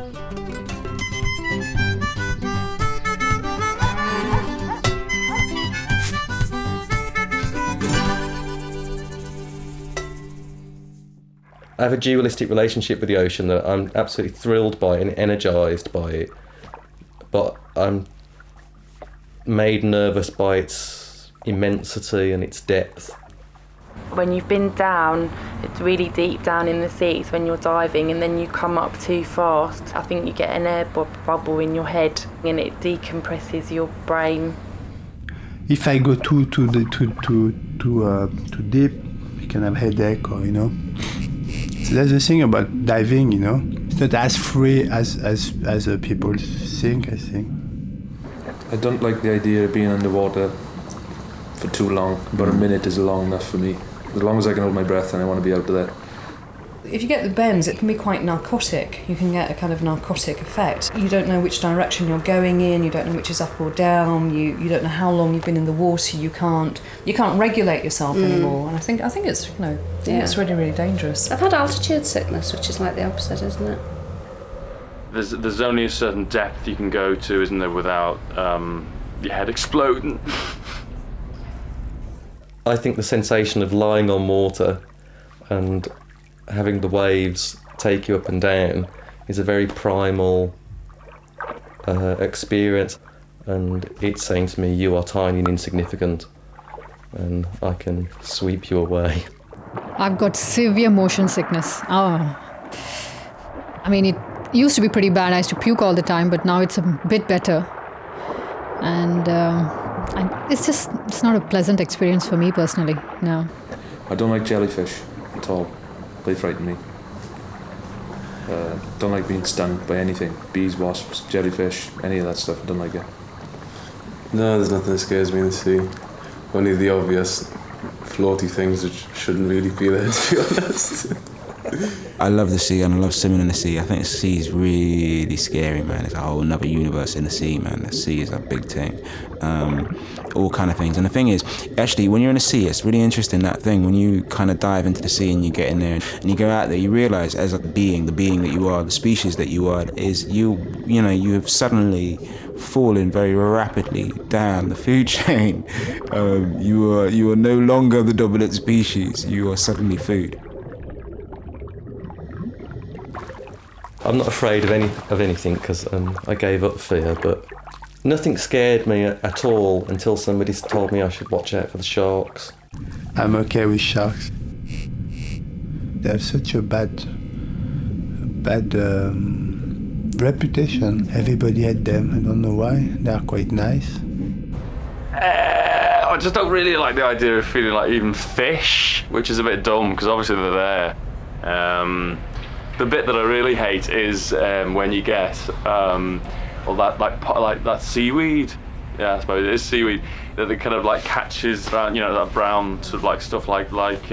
I have a dualistic relationship with the ocean that I'm absolutely thrilled by and energised by it, but I'm made nervous by its immensity and its depth. When you've been down, it's really deep down in the sea, it's when you're diving and then you come up too fast. I think you get an air bubble in your head and it decompresses your brain. If I go too deep, you can have headache or, you know. So that's the thing about diving, you know. It's not as free as people think, I think. I don't like the idea of being underwater for too long. About a minute is long enough for me. As long as I can hold my breath and I want to be out of there. If you get the bends, it can be quite narcotic. You can get a kind of narcotic effect. You don't know which direction you're going in, you don't know which is up or down, you don't know how long you've been in the water, you can't regulate yourself anymore. And I think it's, you know, it's really, really dangerous. I've had altitude sickness, which is like the opposite, isn't it? There's only a certain depth you can go to, isn't there, without your head exploding. I think the sensation of lying on water and having the waves take you up and down is a very primal experience, and it's saying to me, you are tiny and insignificant and I can sweep you away. I've got severe motion sickness. I mean, it used to be pretty bad. I used to puke all the time, but now it's a bit better. And it's not a pleasant experience for me personally, no. I don't like jellyfish at all. They frighten me. Don't like being stung by anything. Bees, wasps, jellyfish, any of that stuff. I don't like it. No, there's nothing that scares me in the sea. Only the obvious floaty things which shouldn't really be there, to be honest. I love the sea and I love swimming in the sea. I think the sea is really scary, man. It's a whole another universe in the sea, man. The sea is a big thing. All kind of things. And the thing is, actually, when you're in the sea, it's really interesting, that thing. When you kind of dive into the sea and you get in there and you go out there, you realise as a being, the being that you are, the species that you are, is you have suddenly fallen very rapidly down the food chain. You are no longer the dominant species. You are suddenly food. I'm not afraid of anything because I gave up fear, but nothing scared me at all until somebody told me I should watch out for the sharks. I'm okay with sharks. They have such a bad reputation. Everybody had them. I don't know why. They are quite nice. I just don't really like the idea of feeling like even fish, which is a bit dumb because obviously they're there. The bit that I really hate is when you get all that like that seaweed. Yeah, I suppose it is seaweed that it kind of like catches around, you know, that brown sort of like stuff like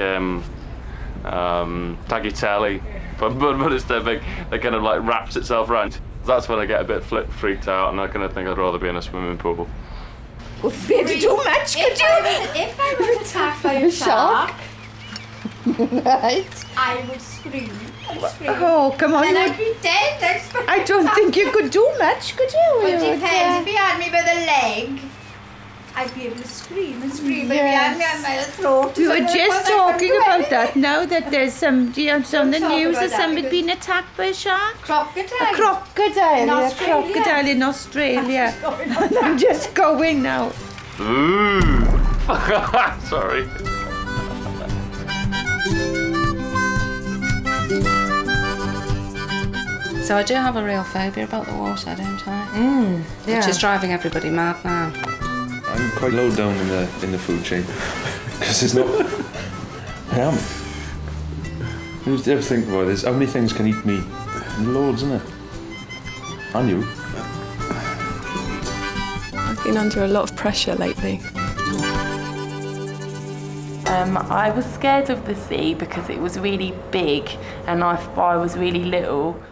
tagliatelle, but it's that big. It kind of like wraps itself around. That's when I get a bit freaked out, and I kind of think I'd rather be in a swimming pool. Would be too much, could you? If I was attacked by a shark, right? I would scream. Oh, come on. And I'd be dead. I don't think you could do much, could you? It depends. If you had me by the leg, I'd be able to scream and scream. But if you had me on my throat... We were just talking about that now, that there's somebody on the news of somebody being attacked by a shark. Crocodile. A crocodile. In a Australia. crocodile in Australia. And I'm just going now. Ooh. Sorry. So I do have a real phobia about the water, don't I? Yeah. Which is driving everybody mad now. I'm quite low down in the food chain because it's not. I am. You ever think about this? How many things can eat me? Loads, isn't it? And you. I've been under a lot of pressure lately. I was scared of the sea because it was really big and I was really little.